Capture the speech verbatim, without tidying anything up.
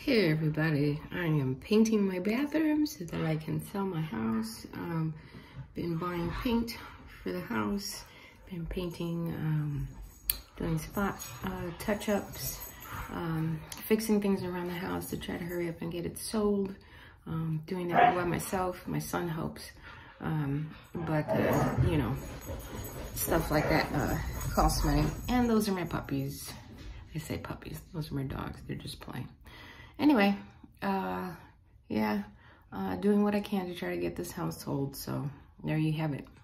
Hey everybody, I am painting my bathroom so that I can sell my house. Um, been buying paint for the house, been painting, um, doing spot uh, touch-ups, um, fixing things around the house to try to hurry up and get it sold. Um, doing that by myself. My son helps, um, but uh, you know, stuff like that uh, costs money. And those are my puppies. I say puppies, those are my dogs, they're just playing. Anyway, uh, yeah, uh, doing what I can to try to get this house sold. So there you have it.